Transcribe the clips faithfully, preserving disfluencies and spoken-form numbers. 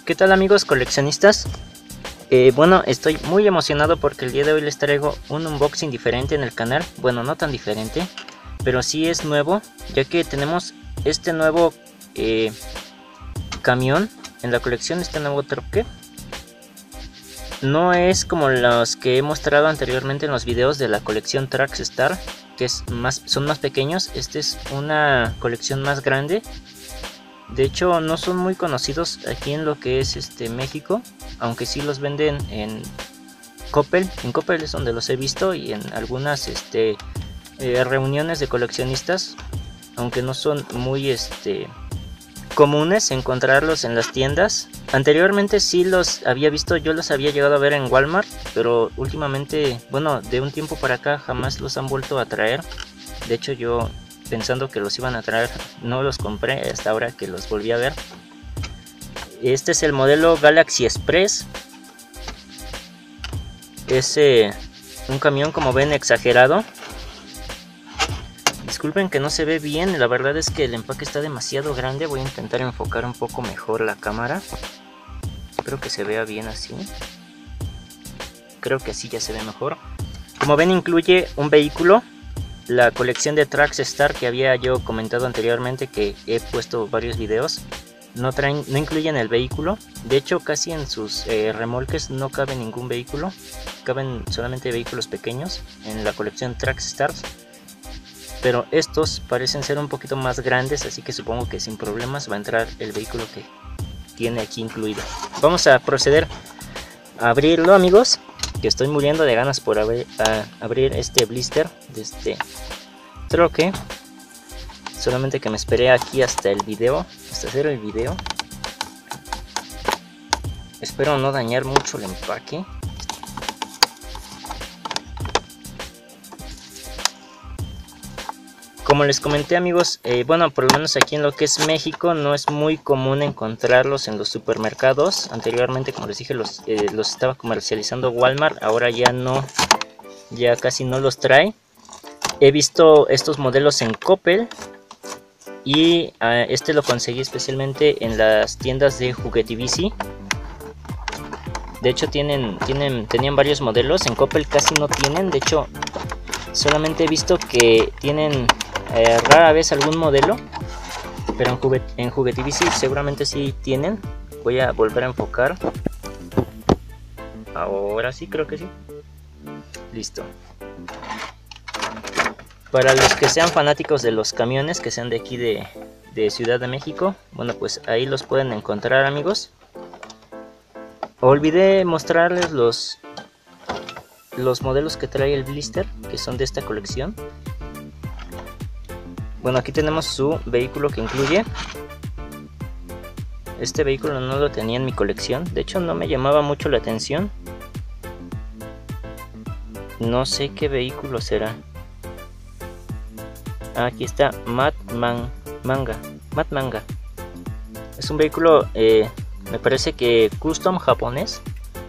¿Qué tal amigos coleccionistas? Eh, bueno, estoy muy emocionado porque el día de hoy les traigo un unboxing diferente en el canal. Bueno, no tan diferente, pero sí es nuevo, ya que tenemos este nuevo eh, camión en la colección, este nuevo troque. No es como los que he mostrado anteriormente en los videos de la colección Trackstar, que es más, son más pequeños. Este es una colección más grande. De hecho, no son muy conocidos aquí en lo que es este México, aunque sí los venden en Coppel. En Coppel es donde los he visto, y en algunas este, eh, reuniones de coleccionistas, aunque no son muy este, comunes encontrarlos en las tiendas. Anteriormente sí los había visto, yo los había llegado a ver en Walmart, pero últimamente, bueno, de un tiempo para acá jamás los han vuelto a traer. De hecho, yo, pensando que los iban a traer, no los compré hasta ahora que los volví a ver. Este es el modelo Galaxy Express. Es eh, un camión, como ven, exagerado. Disculpen que no se ve bien, la verdad es que el empaque está demasiado grande. Voy a intentar enfocar un poco mejor la cámara. Espero que se vea bien así. Creo que así ya se ve mejor. Como ven, incluye un vehículo. La colección de Trackstar que había yo comentado anteriormente, que he puesto varios videos, no traen, no incluyen el vehículo. De hecho, casi en sus eh, remolques no cabe ningún vehículo, caben solamente vehículos pequeños en la colección Trackstar. Pero estos parecen ser un poquito más grandes, así que supongo que sin problemas va a entrar el vehículo que tiene aquí incluido. Vamos a proceder a abrirlo, amigos, que estoy muriendo de ganas por abrir, a, abrir este blister de este troque. Solamente que me esperé aquí hasta el video, hasta hacer el video. Espero no dañar mucho el empaque. Como les comenté, amigos, eh, bueno, por lo menos aquí en lo que es México no es muy común encontrarlos en los supermercados. Anteriormente, como les dije, los, eh, los estaba comercializando Walmart, ahora ya no, ya casi no los trae. He visto estos modelos en Coppel, y uh, este lo conseguí especialmente en las tiendas de Juguetivici. De hecho, tienen, tienen, tenían varios modelos. En Coppel casi no tienen, de hecho, solamente he visto que tienen Eh, rara vez algún modelo, pero en, juguet en Juguetivici seguramente sí tienen. Voy a volver a enfocar. Ahora sí, creo que sí. Listo. Para los que sean fanáticos de los camiones, que sean de aquí de, de Ciudad de México, bueno, pues ahí los pueden encontrar, amigos. Olvidé mostrarles los, los modelos que trae el blister, que son de esta colección. Bueno, aquí tenemos su vehículo que incluye. Este vehículo no lo tenía en mi colección. De hecho, no me llamaba mucho la atención. No sé qué vehículo será. Ah, aquí está Mad Man, Manga. Mad Manga. Es un vehículo, eh, me parece que custom japonés.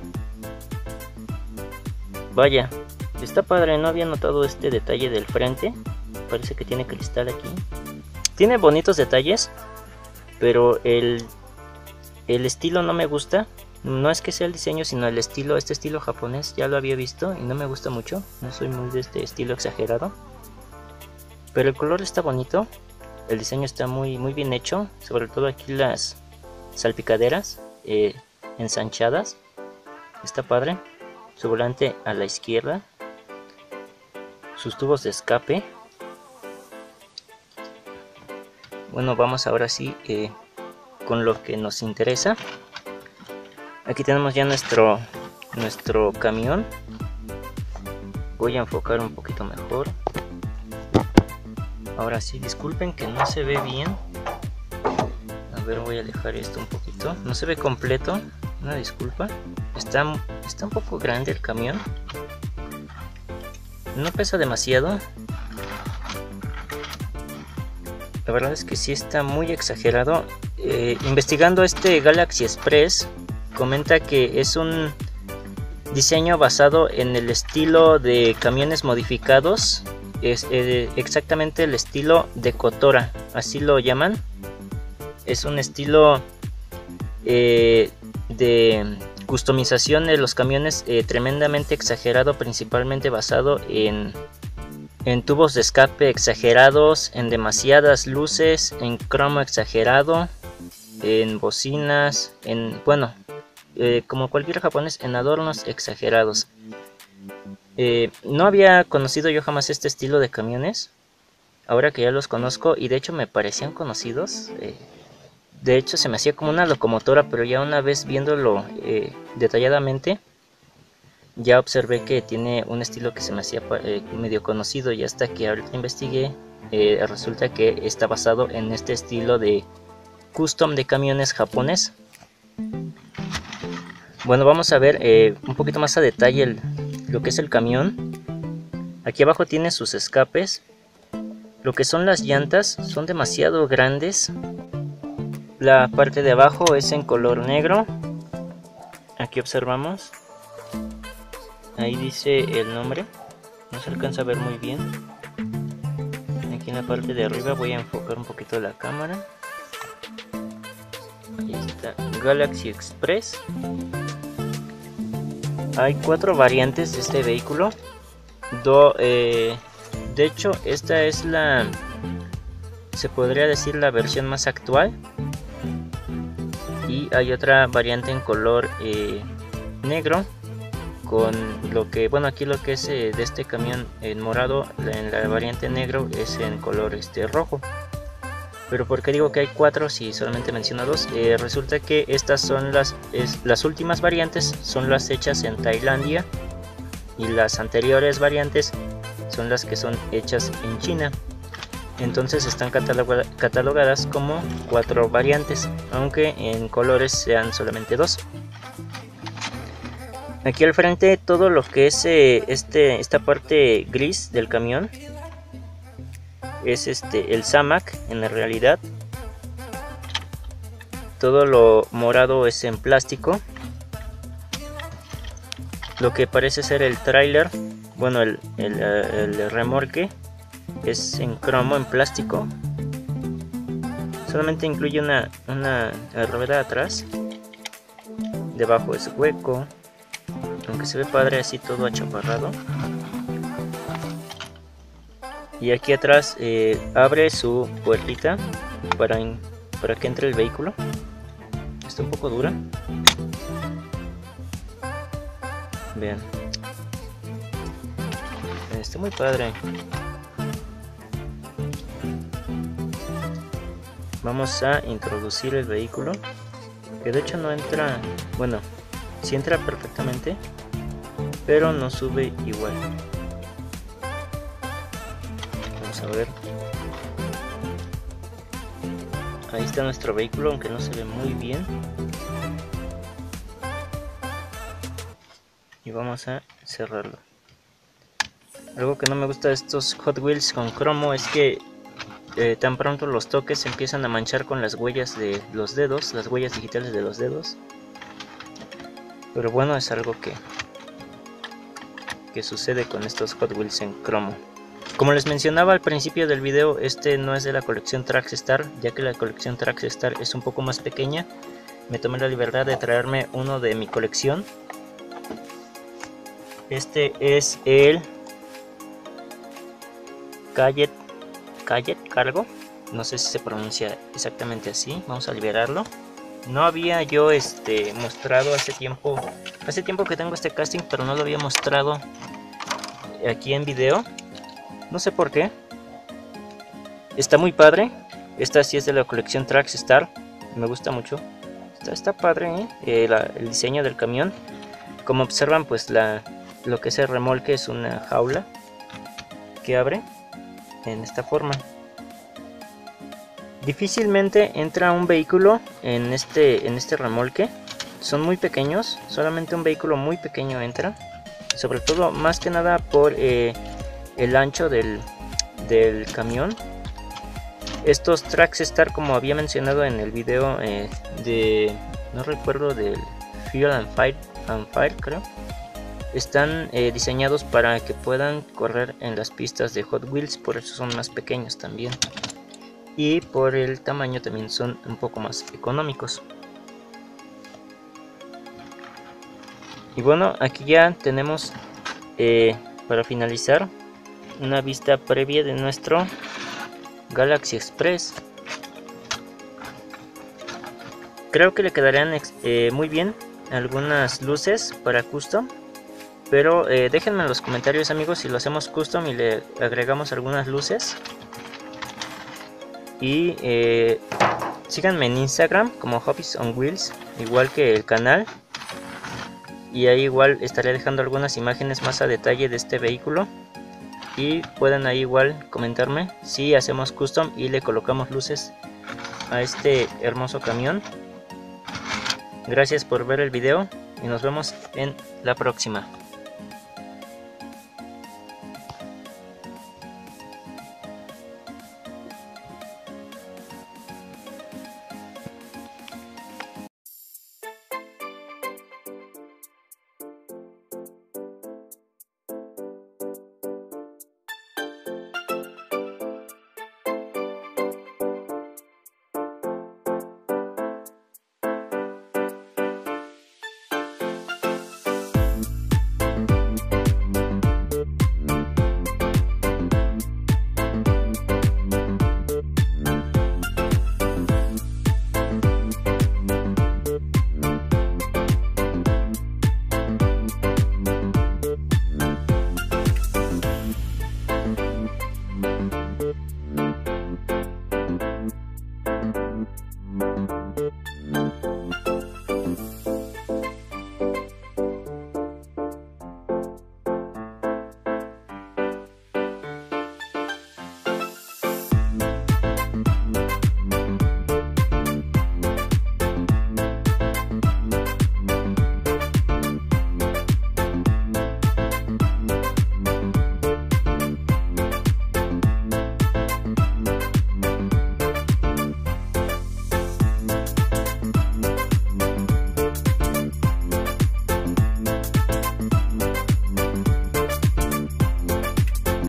Vaya, está padre. No había notado este detalle del frente. Parece que tiene cristal aquí. Tiene bonitos detalles, pero el, el estilo no me gusta. No es que sea el diseño, sino el estilo. Este estilo japonés ya lo había visto y no me gusta mucho. No soy muy de este estilo exagerado. Pero el color está bonito. El diseño está muy, muy bien hecho. Sobre todo aquí las salpicaderas eh, ensanchadas. Está padre. Su volante a la izquierda. Sus tubos de escape. Bueno, vamos ahora sí eh, con lo que nos interesa. Aquí tenemos ya nuestro, nuestro camión. Voy a enfocar un poquito mejor. Ahora sí, disculpen que no se ve bien. A ver, voy a alejar esto un poquito. No se ve completo, una disculpa. Está, está un poco grande el camión. No pesa demasiado. La verdad es que sí está muy exagerado. Eh, investigando este Galaxy Express, comenta que es un diseño basado en el estilo de camiones modificados. Es eh, exactamente el estilo de Kotora, así lo llaman. Es un estilo eh, de customización de los camiones eh, tremendamente exagerado, principalmente basado en, en tubos de escape exagerados, en demasiadas luces, en cromo exagerado, en bocinas, en bueno, eh, como cualquier japonés, en adornos exagerados. Eh, no había conocido yo jamás este estilo de camiones, ahora que ya los conozco, y de hecho me parecían conocidos. Eh, de hecho se me hacía como una locomotora, pero ya una vez viéndolo eh, detalladamente, ya observé que tiene un estilo que se me hacía eh, medio conocido, y hasta que ahorita investigué, eh, resulta que está basado en este estilo de custom de camiones japonés. Bueno, vamos a ver eh, un poquito más a detalle el, lo que es el camión. Aquí abajo tiene sus escapes. Lo que son las llantas son demasiado grandes. La parte de abajo es en color negro. Aquí observamos. Ahí dice el nombre. No se alcanza a ver muy bien. Aquí en la parte de arriba voy a enfocar un poquito la cámara. Ahí está, Galaxy Express. Hay cuatro variantes de este vehículo. Do, eh, de hecho, esta es la, se podría decir, la versión más actual. Y hay otra variante en color eh, negro, con lo que, bueno, aquí lo que es eh, de este camión en morado, en la variante negro es en color este rojo. Pero ¿por qué digo que hay cuatro si solamente menciono dos? Eh, resulta que estas son las, es, las últimas variantes, son las hechas en Tailandia, y las anteriores variantes son las que son hechas en China. Entonces están catalog catalogadas como cuatro variantes, aunque en colores sean solamente dos. Aquí al frente todo lo que es eh, este, esta parte gris del camión es este el Zamac en la realidad. Todo lo morado es en plástico. Lo que parece ser el tráiler, bueno, el, el, el remolque, es en cromo, en plástico. Solamente incluye una, una rueda atrás. Debajo es hueco, aunque se ve padre así todo achaparrado. Y aquí atrás eh, abre su puertita para, in, para que entre el vehículo. Está un poco dura. Vean. Está muy padre. Vamos a introducir el vehículo, que de hecho no entra, bueno, sí entra perfectamente, pero no sube igual. Vamos a ver. Ahí está nuestro vehículo, aunque no se ve muy bien. Y vamos a cerrarlo. Algo que no me gusta de estos Hot Wheels con cromo es que eh, tan pronto los toques se empiezan a manchar con las huellas de los dedos, las huellas digitales de los dedos. Pero bueno, es algo que, que sucede con estos Hot Wheels en cromo. Como les mencionaba al principio del video, este no es de la colección Trackstar, ya que la colección Trackstar es un poco más pequeña. Me tomé la libertad de traerme uno de mi colección. Este es el Kadett, Kadett Cargo, no sé si se pronuncia exactamente así. Vamos a liberarlo. No había yo este mostrado hace tiempo, hace tiempo que tengo este casting, pero no lo había mostrado aquí en video. No sé por qué. Está muy padre. Esta sí es de la colección Trackstar. Me gusta mucho. Está, está padre, ¿eh? Eh, la, el diseño del camión. Como observan, pues la, lo que es el remolque es una jaula que abre en esta forma. Difícilmente entra un vehículo en este, en este remolque. Son muy pequeños. Solamente un vehículo muy pequeño entra. Sobre todo, más que nada por eh, el ancho del, del camión. Estos Trackstar, como había mencionado en el video eh, de, no recuerdo, del Fuel and Fire, and Fire creo, están eh, diseñados para que puedan correr en las pistas de Hot Wheels, por eso son más pequeños también. Y por el tamaño también son un poco más económicos. Y bueno, aquí ya tenemos eh, para finalizar una vista previa de nuestro Galaxy Express. Creo que le quedarían eh, muy bien algunas luces para custom, pero eh, déjenme en los comentarios, amigos, si lo hacemos custom y le agregamos algunas luces. Y eh, síganme en Instagram como Hobbies on Wheels, igual que el canal, y ahí igual estaré dejando algunas imágenes más a detalle de este vehículo, y pueden ahí igual comentarme si hacemos custom y le colocamos luces a este hermoso camión. Gracias por ver el video y nos vemos en la próxima.